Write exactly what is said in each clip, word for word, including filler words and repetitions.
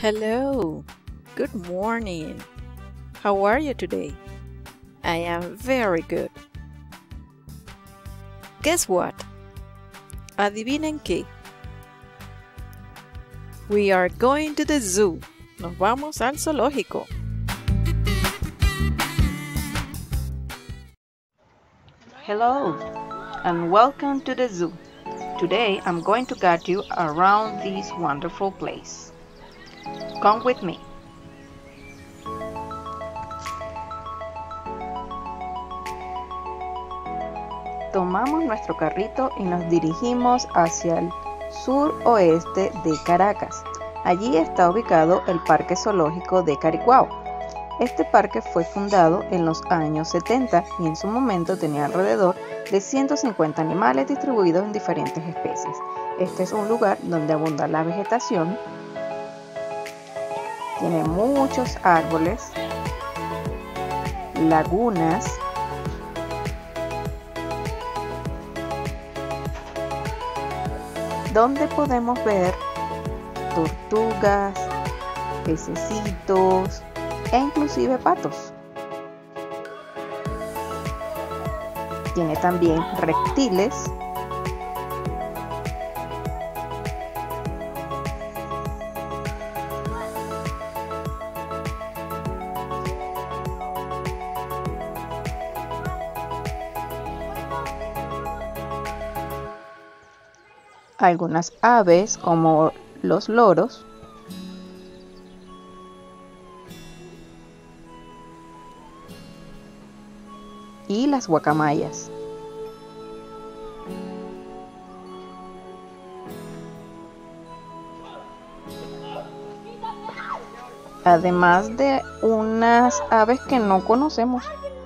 Hello, good morning. How are you today? I am very good. Guess what? Adivinen qué. We are going to the zoo. Nos vamos al zoológico. Hello and welcome to the zoo. Today I'm going to guide you around this wonderful place. Come with me. Tomamos nuestro carrito y nos dirigimos hacia el suroeste de Caracas. Allí está ubicado el Parque Zoológico de Caricuao. Este parque fue fundado en los años setenta y en su momento tenía alrededor de ciento cincuenta animales distribuidos en diferentes especies. Este es un lugar donde abunda la vegetación, tiene muchos árboles, lagunas, donde podemos ver tortugas, pececitos e inclusive patos. Tiene también reptiles, algunas aves como los loros, y las guacamayas. Además de unas aves que no conocemos.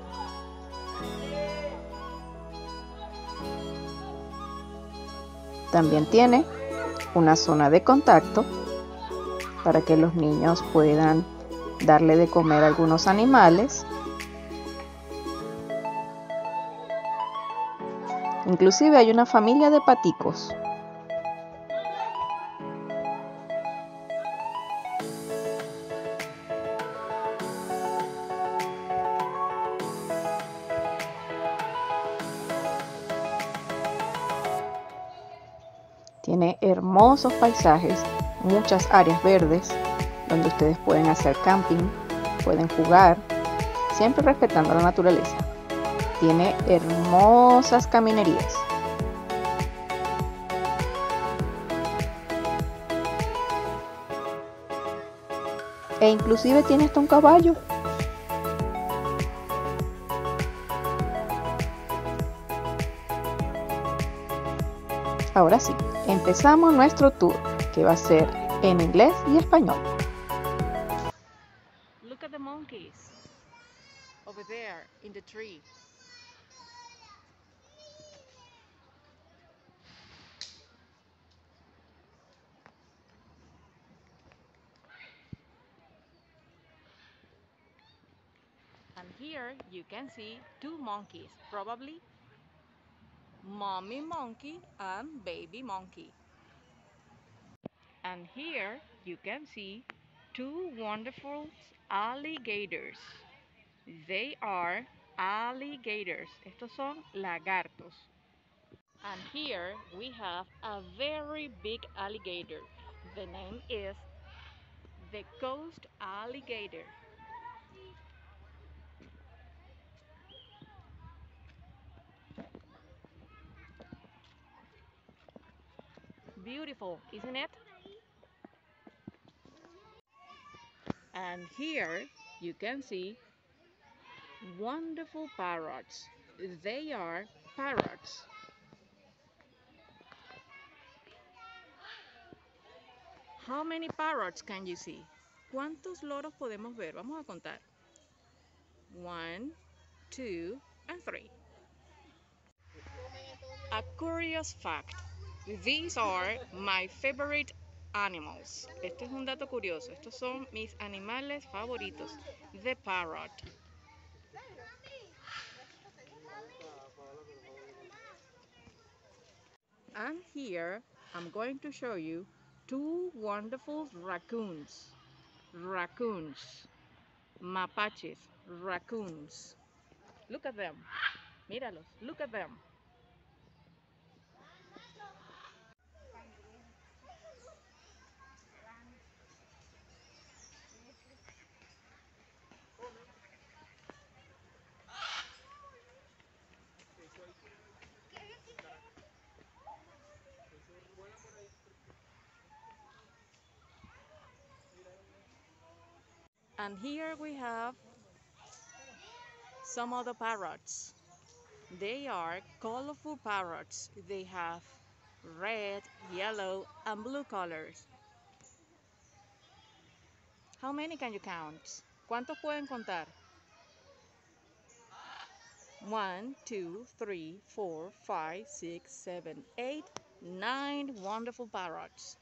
También tiene una zona de contacto para que los niños puedan darle de comer a algunos animales. Inclusive hay una familia de paticos. Tiene hermosos paisajes, muchas áreas verdes donde ustedes pueden hacer camping, pueden jugar, siempre respetando la naturaleza. Tiene hermosas caminerías. E inclusive tiene hasta un caballo. Ahora sí, empezamos nuestro tour, que va a ser en inglés y español. Look at the monkeys over there in the tree. And here you can see two monkeys, probably mommy monkey and baby monkey. And here you can see two wonderful alligators. They are alligators. Estos son lagartos. And here we have a very big alligator. The name is the coast alligator. Beautiful, isn't it? And here you can see wonderful parrots. They are parrots. How many parrots can you see? ¿Cuántos loros podemos ver? Vamos a contar. One, two, and three. A curious fact. These are my favorite animals. Este es un dato curioso. Estos son mis animales favoritos. The parrot. And here I'm going to show you two wonderful raccoons. raccoons. Mapaches, raccoons. Look at them. Míralos, look at them. And here we have some other parrots. They are colorful parrots. They have red, yellow, and blue colors. How many can you count? ¿Cuántos pueden contar? One, two, three, four, five, six, seven, eight, nine wonderful parrots.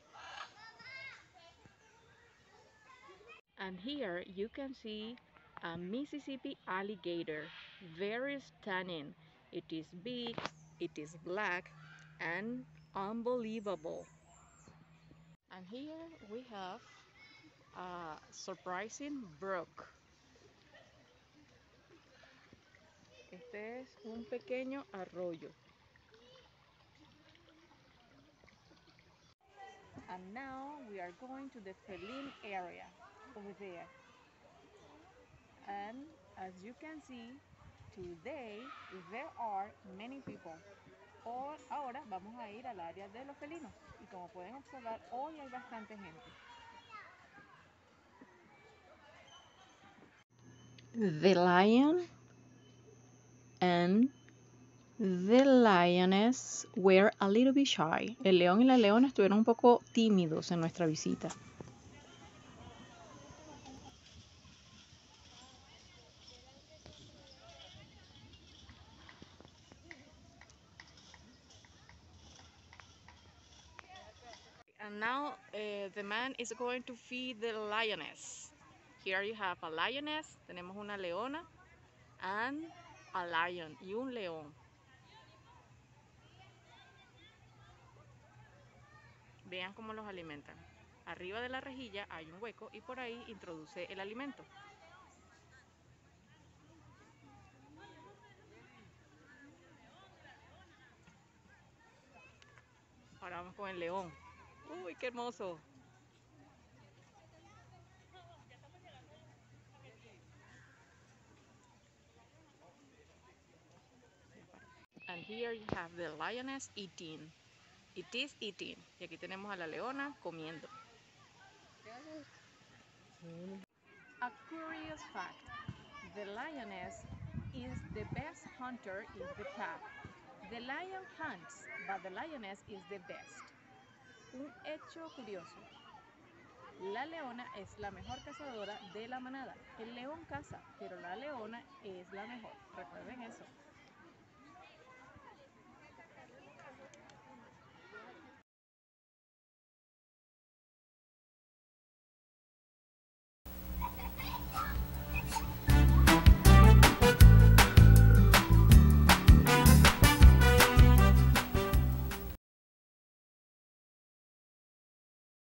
And here you can see a Mississippi alligator, very stunning. It is big, it is black, and unbelievable. And here we have a surprising brook. Este es un pequeño arroyo. And now we are going to the Feline area over there. And as you can see, today there are many people. Or, ahora vamos a ir al área de los felinos. Y como pueden observar, hoy hay bastante gente. The lion and the lioness were a little bit shy. El león y la leona estuvieron un poco tímidos en nuestra visita. And now uh, the man is going to feed the lioness. Here you have a lioness, tenemos una leona, and a lion, y un león. Vean cómo los alimentan. Arriba de la rejilla hay un hueco y por ahí introduce el alimento. Ahora vamos con el león. ¡Uy, qué hermoso! And here you have the lioness eating. It is eating. Y aquí tenemos a la leona comiendo. A curious fact. The lioness is the best hunter in the pack. The lion hunts, but the lioness is the best. Un hecho curioso. La leona es la mejor cazadora de la manada. El león caza, pero la leona es la mejor. Recuerden eso.